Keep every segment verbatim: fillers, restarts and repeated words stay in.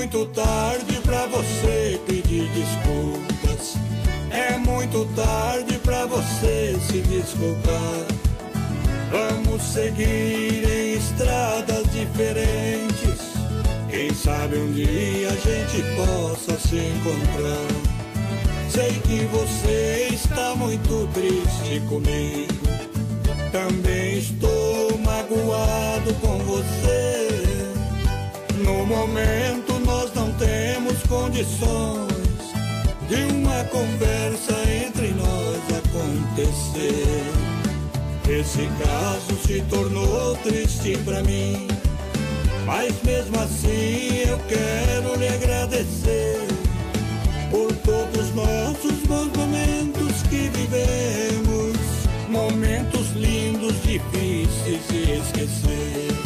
muito tarde pra você pedir desculpas. É muito tarde pra você se desculpar. Vamos seguir em estradas diferentes. Quem sabe um dia a gente possa se encontrar. Sei que você está muito triste comigo. Também estou magoado com você. No momento nós não temos condições de uma conversa entre nós acontecer. Esse caso se tornou triste pra mim, mas mesmo assim eu quero lhe agradecer por todos os nossos bons momentos que vivemos, momentos lindos, difíceis de esquecer.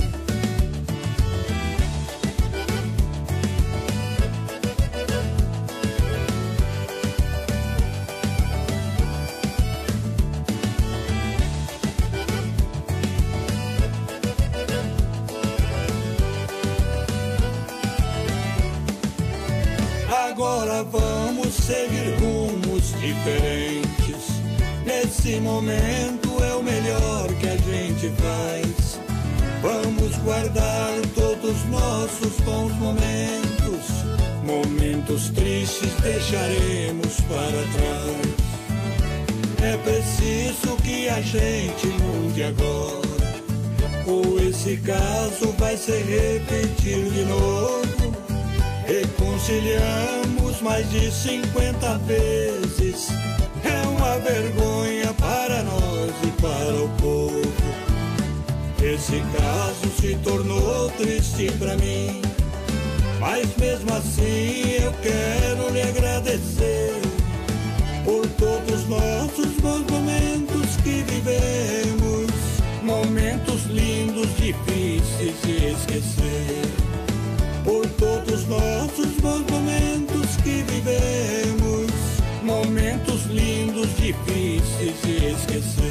Agora vamos seguir rumos diferentes. Nesse momento é o melhor que a gente faz. Vamos guardar todos os nossos bons momentos. Momentos tristes deixaremos para trás. É preciso que a gente mude agora, ou esse caso vai se repetir de novo. Reconciliamos mais de cinquenta vezes. É uma vergonha para nós e para o povo. Esse caso se tornou triste pra mim, mas mesmo assim eu quero lhe agradecer por todos os nossos bons momentos que vivemos, momentos lindos, difíceis de esquecer. Por todos os nossos bons momentos que vivemos, momentos lindos, difíceis de esquecer.